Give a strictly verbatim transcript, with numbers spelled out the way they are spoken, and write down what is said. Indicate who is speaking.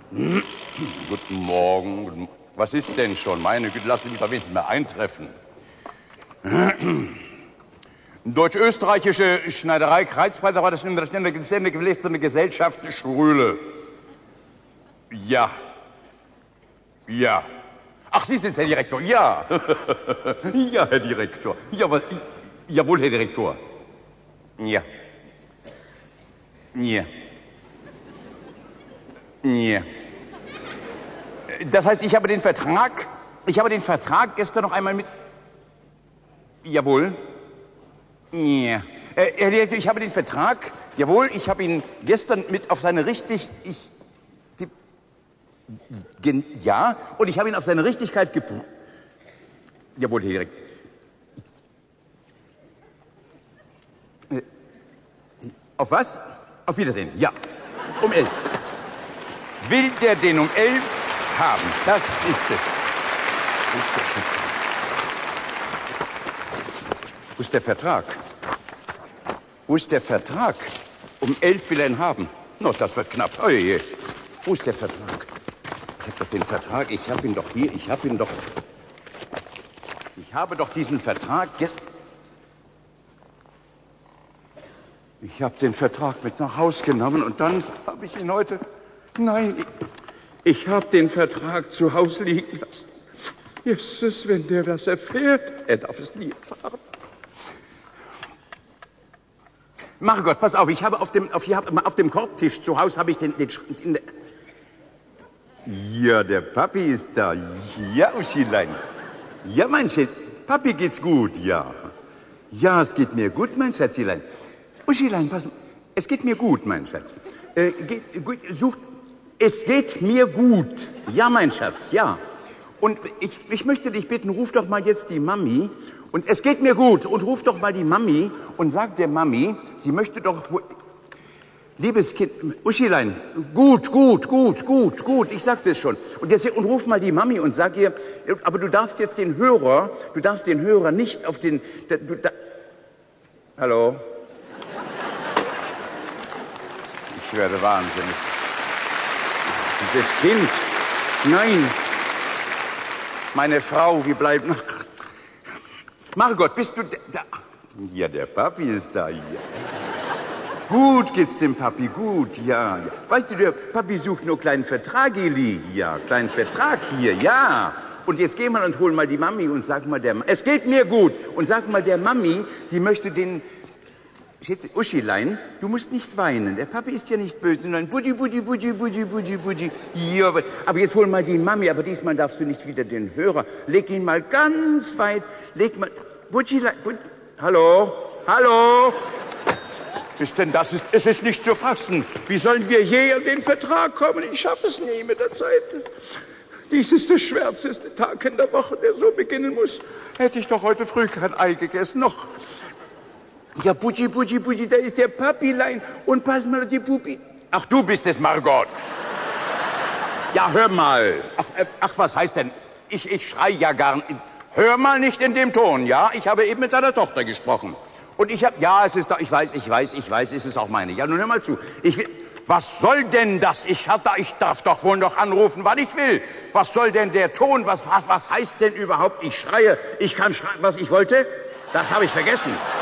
Speaker 1: Guten Morgen. Was ist denn schon? Meine Güte, lassen Sie mich doch wenigstens mal eintreffen. Deutsch-österreichische Schneiderei Kreuzpreis, war das in der Ständige Gesellschaft Schröhle. Ja. Ja. Ach, Sie sind der Direktor, ja. Ja, Herr Direktor. Jawohl, jawohl, Herr Direktor. Ja. Ja. Ja. Das heißt, ich habe den Vertrag, ich habe den Vertrag gestern noch einmal mit... Jawohl. Ja. Äh, Herr Direktor, ich habe den Vertrag, jawohl, ich habe ihn gestern mit auf seine richtig... Ich, die, gen, ja, und ich habe ihn auf seine Richtigkeit geprüft. Jawohl, Herr Direktor. Äh, auf was? Auf Wiedersehen, ja. Um elf. Will der den um elf haben? Das ist es. Wo ist der Vertrag? Wo ist der Vertrag? Um elf will er ihn haben. No, das wird knapp. Oh je. Wo ist der Vertrag? Ich habe doch den Vertrag. Ich habe ihn doch hier. Ich habe ihn doch. Ich habe doch diesen Vertrag gestern. Ich habe den Vertrag mit nach Haus genommen und dann habe ich ihn heute... Nein, ich, ich habe den Vertrag zu Hause liegen lassen. Jesus, wenn der das erfährt, er darf es nie erfahren. Margot, pass auf, ich habe auf dem, auf, hier, auf dem Korbtisch zu Hause habe ich den... den, den ja, der Papi ist da. Ja, Uschilein. Ja, mein Schatz. Papi geht's gut, ja. Ja, es geht mir gut, mein Schatzilein. Uschilein, pass auf. Es geht mir gut, mein Schatz. Äh, geht, gut, sucht... Es geht mir gut. Ja, mein Schatz, ja. Und ich, ich möchte dich bitten, ruf doch mal jetzt die Mami. Und es geht mir gut. Und ruf doch mal die Mami und sag der Mami, sie möchte doch... Liebes Kind, Uschilein, gut, gut, gut, gut, gut, ich sagte es schon. Und, jetzt, und ruf mal die Mami und sag ihr, aber du darfst jetzt den Hörer, du darfst den Hörer nicht auf den... Da, du, da, hallo? Ich werde wahnsinnig. Dieses Kind. Nein. Meine Frau, wir bleiben... Ach. Margot, bist du da? Ja, der Papi ist da. Ja. Gut geht's dem Papi, gut, ja, ja. Weißt du, der Papi sucht nur kleinen Vertrag, Eli. Ja, kleinen Vertrag hier, ja. Und jetzt geh mal und hol mal die Mami und sag mal der... Es geht mir gut. Und sag mal der Mami, sie möchte den... Schätze, Uschilein, du musst nicht weinen. Der Papi ist ja nicht böse, sondern Buddi, Buddi, Buddi, Buddi, Buddi, Buddi. Ja, aber, aber jetzt hol mal die Mami, aber diesmal darfst du nicht wieder den Hörer. Leg ihn mal ganz weit, leg mal... Uschilein, Buddi, hallo? Hallo? Ist denn das? Ist, es ist nicht zu fassen. Wie sollen wir je an den Vertrag kommen? Ich schaffe es nie mit der Zeit. Dies ist der schwärzeste Tag in der Woche, der so beginnen muss. Hätte ich doch heute früh kein Ei gegessen, noch... Ja, Budgi, Budgi, Budgi, da ist der Papilein. Und pass mal auf die Pupi. Ach, du bist es, Margot. Ja, hör mal. Ach, äh, ach was heißt denn? Ich, ich schrei ja gar nicht. Hör mal nicht in dem Ton, ja? Ich habe eben mit deiner Tochter gesprochen. Und ich habe, ja, es ist da, ich weiß, ich weiß, ich weiß, es ist auch meine. Ja, nun hör mal zu. Ich will, was soll denn das? Ich, hab da, ich darf doch wohl noch anrufen, wann ich will. Was soll denn der Ton? Was, was, was heißt denn überhaupt? Ich schreie, ich kann schreien, was ich wollte? Das habe ich vergessen.